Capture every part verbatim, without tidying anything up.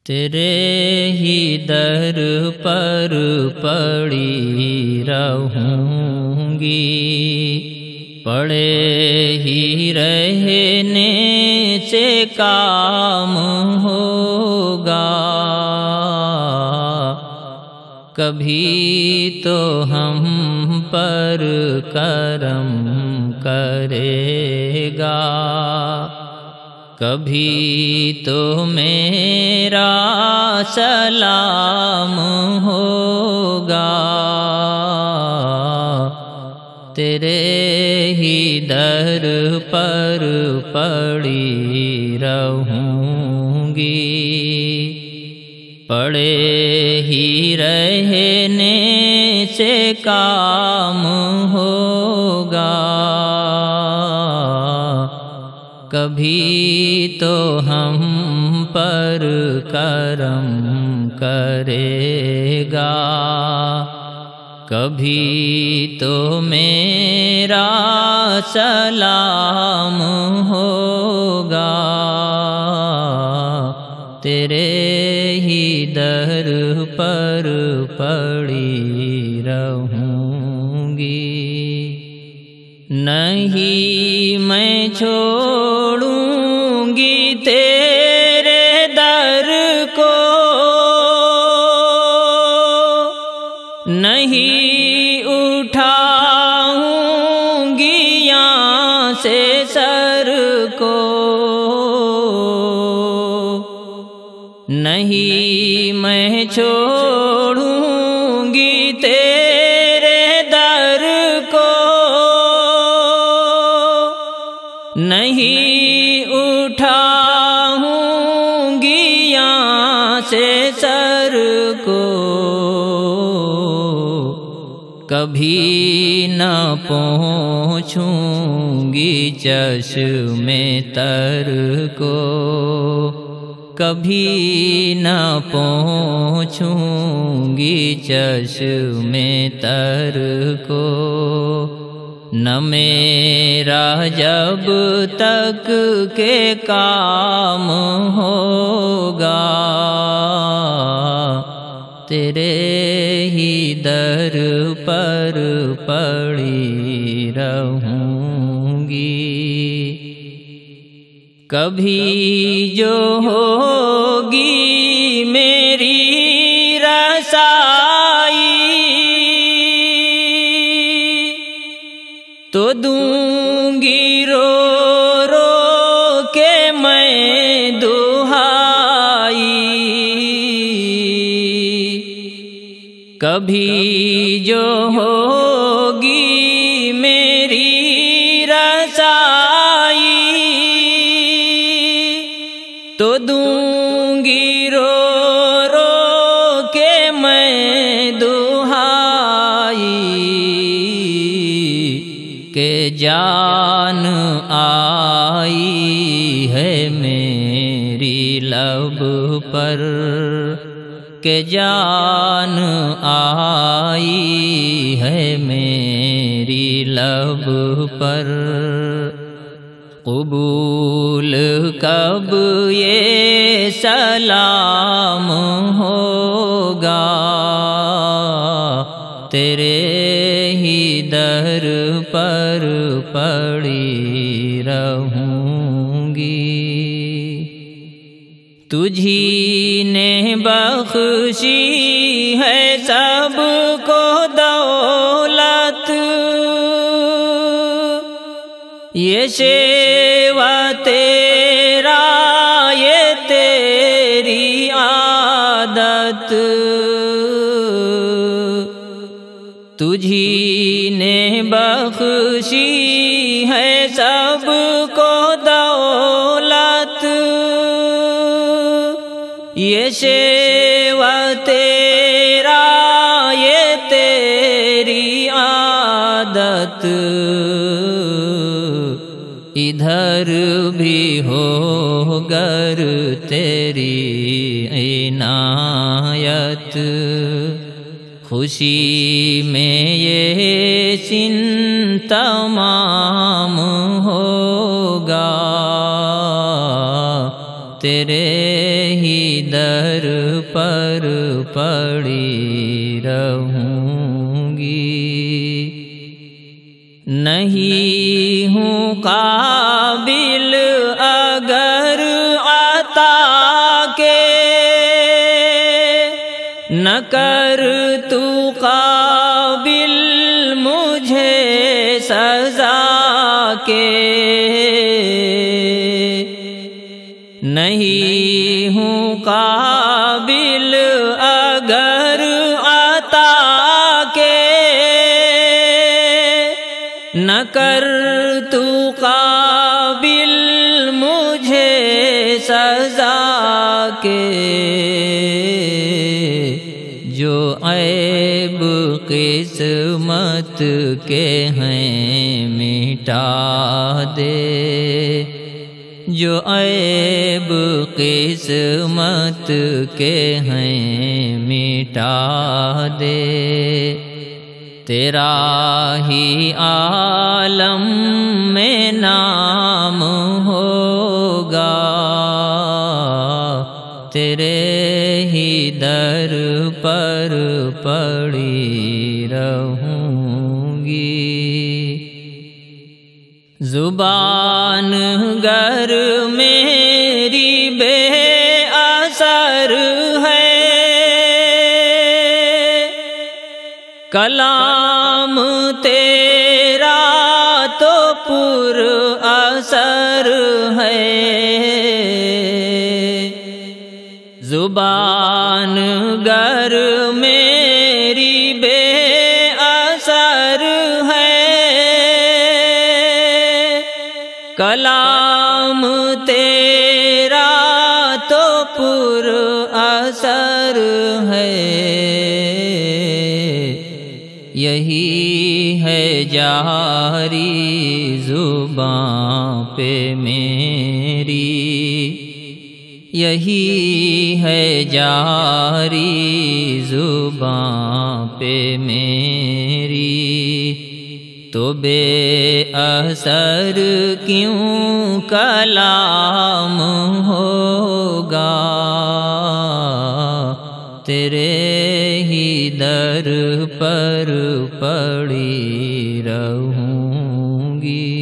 تیرے ہی در پر پڑی رہوں گی، پڑے ہی رہنے سے کام ہوگا، کبھی تو ہم پر کرم کرے گا، کبھی تو میرا سلام ہوگا، تیرے ہی در پر پڑی رہوں گی، پڑے ہی رہنے سے کام ہوگا، کبھی تو ہم پر کرم کرے گا، کبھی تو میرا سلام ہوگا، تیرے ہی در پر پڑی رہوں گی، نہیں میں چھوڑوں گی تیرے در کو، نہیں اٹھاؤں گی یہاں سے سر کو، نہیں میں چھوڑوں گی تیرے در کو، نہیں اٹھاؤں گی یہاں سے سر کو، کبھی نہ پہنچوں گی چشم تر کو، کبھی نہ پہنچوں گی چشم تر کو، نہ میرا جب تک کہ کام ہوگا، تیرے ہی در پر پڑی رہوں گی، کبھی جو ہوگی میری رسائی تو دوں گی رو رو کے میں دہائی، کبھی جو ہوگی میری رسائی تو دوں گی رو رو کے میں دہائی، کہ جان آئی ہے میری لب پر، کہ جان آئی ہے میری لب پر، قبول کب یہ سلام ہوگا، تیرے ہی در پر پڑی رہوں گی، تجھی نے بخشی ہے سب کو دولت، یہ شیوا تیرا یہ تیری عادت، تجھی نے بخشی ہے سب کو دولت، یہ شیوا تیرا یہ تیری عادت، ادھر بھی ہو گر تیری عنایت، خوشی میں یہ سن تمام ہوگا، تیرے ہی در پر پڑی رہوں گی، نہیں ہوں قابل اگر عطا کے، نہ کر تو قابل مجھے سزا کے، نہیں ہوں قابل اگر عطا کے، نہ کر تو قابل مجھے سزا کے، جو عیب قسمت کے ہیں مٹا دے، جو عیب قسمت کے ہیں مٹا دے، تیرا ہی عالم میں نام ہوگا، تیرے ہی در پر پڑی رہوں گی۔ زبان گر میری بے اثر ہے، کلام تیرا تو پر اثر ہے، زبان گر میری بے اثر ہے، کلام تیرا تو پر اثر ہے، یہی ہے جاری زباں پہ میری، یہی ہے جاری زباں پہ میری، تو بے اثر کیوں کلام ہوگا، تیرے ہی در پر پڑی رہوں گی۔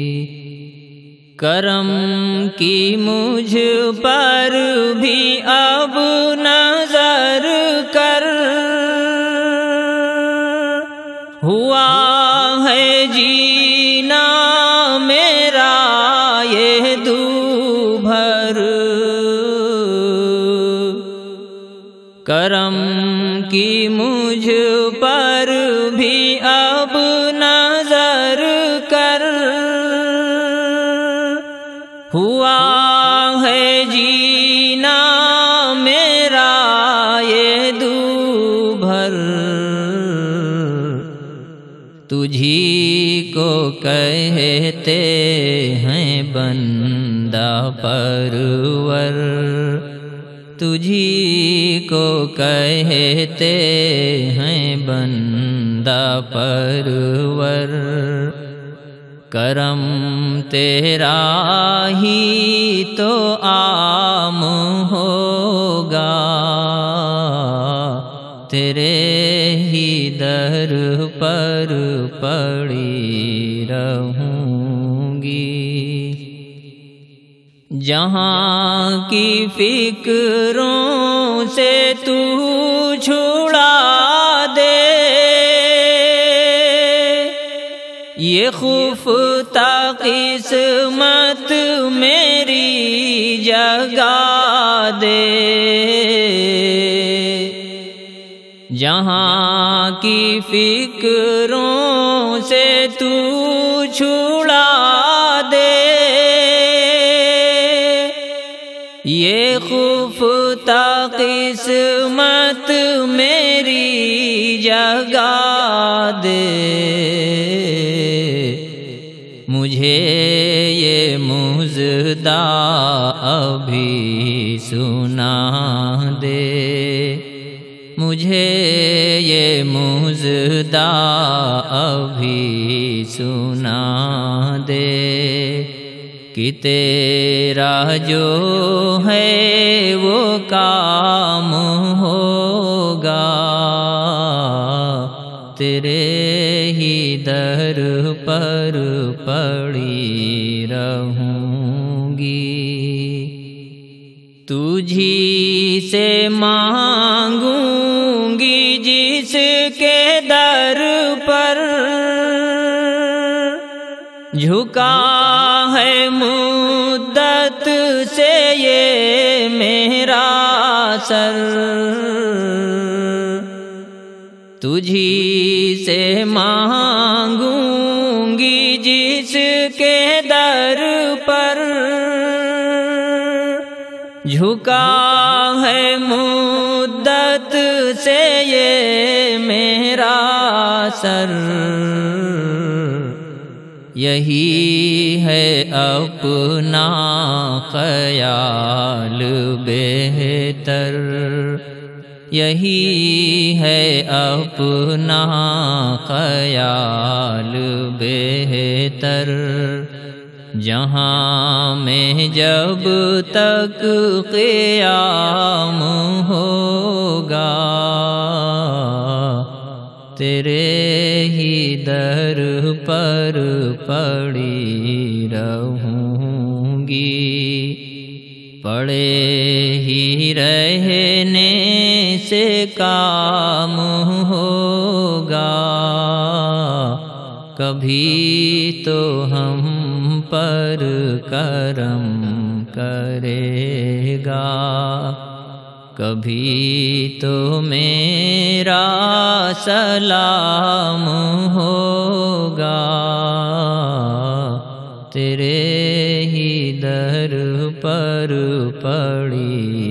کرم کی مجھ پر بھی اب نظر کر، ہوا ہے جینا میرا یہ دو بھر، کرم کی مجھ پر بھی اب نظر کر، ہوا ہے جینا میرا یہ دو بھر، تجھی کو کہتے ہیں بندہ پرور، تجھی کو کہتے ہیں بندہ پرور، کرم تیرا ہی تو عام ہوگا، تیرے ہی در پر پڑی رہوں گی۔ جہاں کی فکروں سے تو چھڑا دے، یہ خفتہ قسمت میری جگا دے، جہاں کی فکروں سے تو چھڑا دے، یہ خفتہ قسمت میری جگا دے، مجھے یہ مژدہ ابھی سنا دے، مجھے یہ مژدہ ابھی سنا دے، کہ تیرا جو ہے وہ کا کام ہوگا، تیرے ہی در پر پڑی رہوں گی۔ تجھی سے مانگوں گی جس کے در پر جھکا ہے مدت سے یہ میرا سر، تجھی سے مانگوں گی جس کے در پر جھکا ہے مدت سے یہ میرا سر، یہی ہے اپنا خیال بہتر، یہی ہے اپنا خیال بہتر، جہاں میں جب تک قیام ہوگا، تیرے ہی در پر پڑی رہوں گی۔ پڑے ہی رہنے سے کام ہوگا، کبھی تو ہم پر کرم کرے گا، کبھی تو میرا سلام ہوگا، تیرے ہی در پر پڑی